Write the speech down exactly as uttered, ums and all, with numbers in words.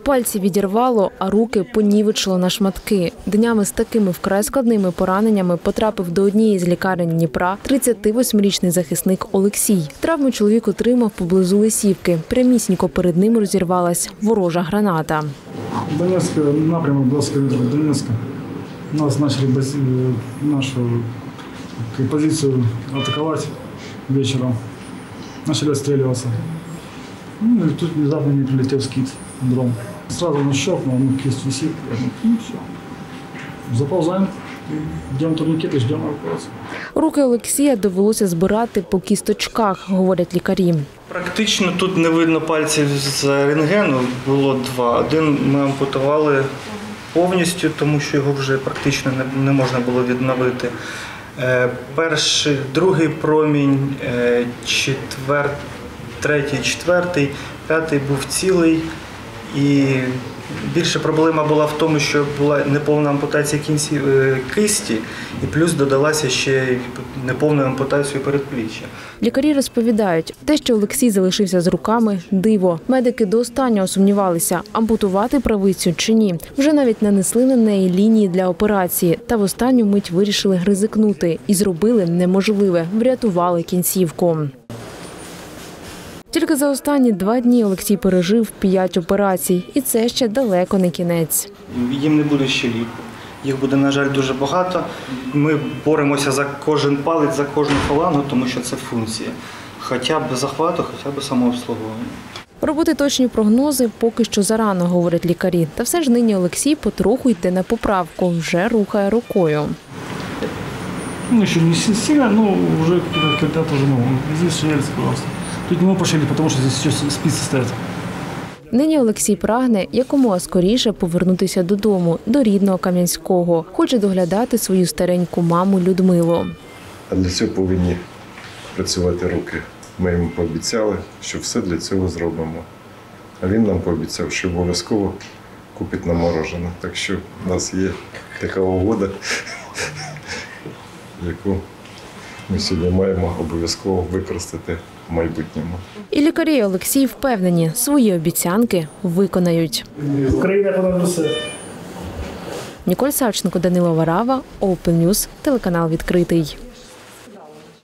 Пальці відірвало, а руки понівечило на шматки. Днями з такими вкрай складними пораненнями потрапив до однієї з лікарень Дніпра тридцятивосьмирічний захисник Олексій. Травму чоловік отримав поблизу Лисівки. Прямісінько перед ним розірвалась ворожа граната. Донецьк, напрямок двадцять кілометрів до Донецька. Нас почали нашу позицію атакувати вечором. Почали відстрілюватися. Ну и тут внезапно мне прилетел скид, дрон. Сразу на щелкнул, ну, кисть висит. Я думаю, ну все. Заползаем, йдемо турнікети, ждемо евакуацію. Руки Олексія довелося збирати по кісточках, говорять лікарі. Практично тут не видно пальців з рентгену, було два. Один ми ампутували повністю, тому що його вже практично не можна було відновити. Перший, другий промінь, четвертий, третій, четвертий, п'ятий був цілий. І більша проблема була в тому, що була неповна ампутація кінців кисті, і плюс додалася ще неповна ампутація передпліччя. Лікарі розповідають, те, що Олексій залишився з руками – диво. Медики до останнього сумнівалися, ампутувати правицю чи ні. Вже навіть нанесли на неї лінії для операції, та в останню мить вирішили ризикнути і зробили неможливе – врятували кінцівку. Тільки за останні два дні Олексій пережив п'ять операцій. І це ще далеко не кінець. Їм не буде ще ліку. Їх буде, на жаль, дуже багато. Ми боремося за кожен палець, за кожну фалангу, тому що це функція. Хоча б захвату, хоча б самообслуговування. Робити точні прогнози поки що зарано, говорять лікарі. Та все ж нині Олексій потроху йде на поправку, вже рухає рукою. Ну, ще не сильно, але вже коли-то вже, ну, здесь шевелиться просто. Тут не ми пошили, тому що тут ще спиці стоять. Нині Олексій прагне якомога скоріше повернутися додому, до рідного Кам'янського. Хоче доглядати свою стареньку маму Людмилу. А для цього повинні працювати руки. Ми йому пообіцяли, що все для цього зробимо. А він нам пообіцяв, що обов'язково купить нам морожене. Так що в нас є така угода, яку ми сьогодні маємо обов'язково використати в майбутньому. І лікарі, і Олексій впевнені, свої обіцянки виконають. Україна понад усе. Ніколь Савченко, Данило Варава, Open News, телеканал «Відкритий».